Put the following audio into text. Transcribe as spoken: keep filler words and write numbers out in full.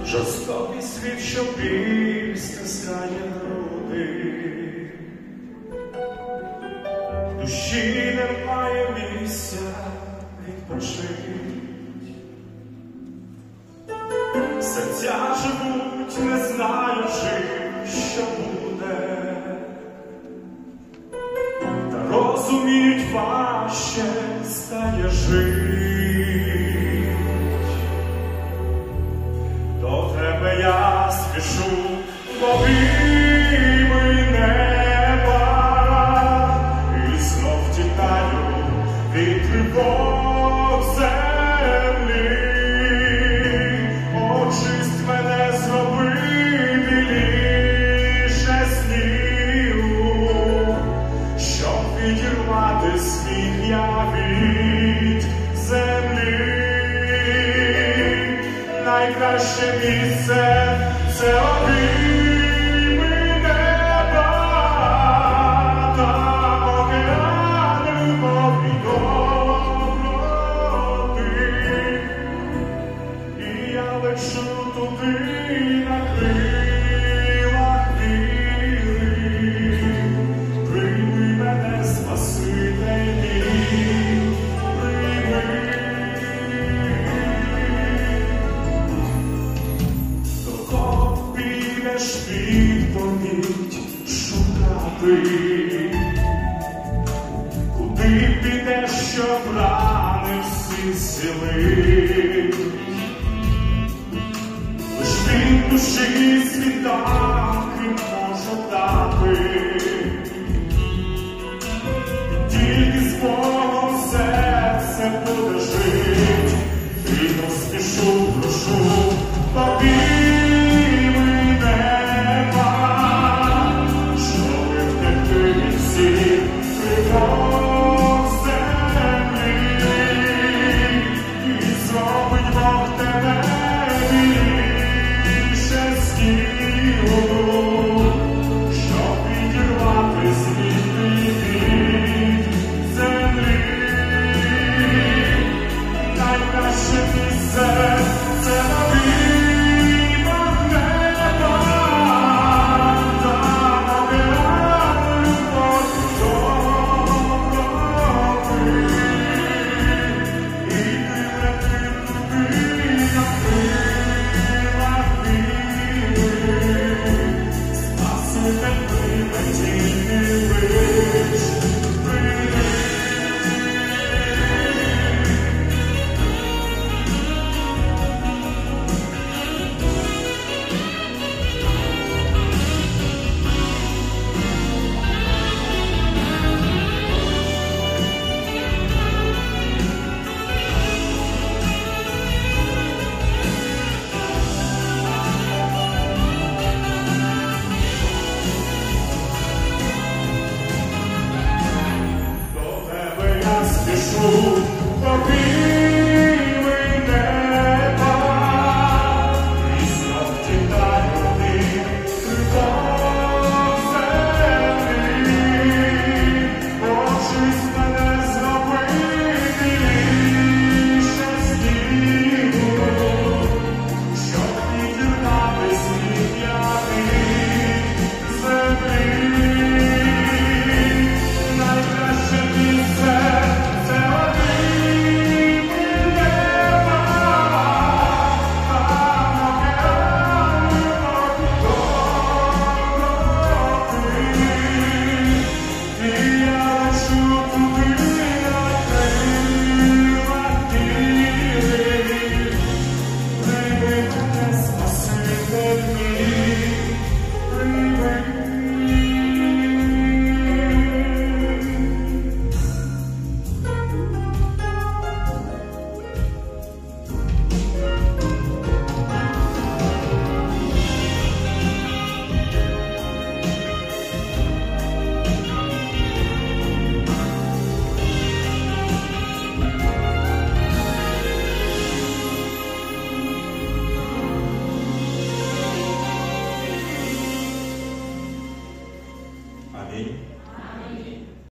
жорстокий світ, що біль стискає груди. Душі немає місця відпочить. Серця живуть, не знаючи, що буде, та розуміють, важче стає жить. До тебе я спішу в обійми неба і знов тікаю від тривог землі. Очисть мене, зроби біліше снігу, щоб відірвати сміх я від землі. Найкраще місце – це обійми неба, там океан любові доброти. І я лечу туди на крилах віри. Прийми мене, Спаситель мій, прийми. Відповідь шукати, куди підеш, щоб рани всі зцілить. Лиш від душі світанки можу дати, тільки з Богом серце буде жить. Вільно спішу, прошу, тобі. Amém?